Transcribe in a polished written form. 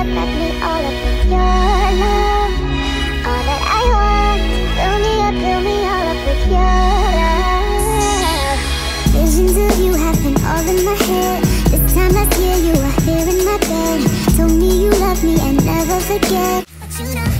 wrap me all up with your love. All that I want, fill me up, fill me all up with your love. Visions of you have been all in my head. This time last year you were here in my bed. Told me you love me and never forget. But you know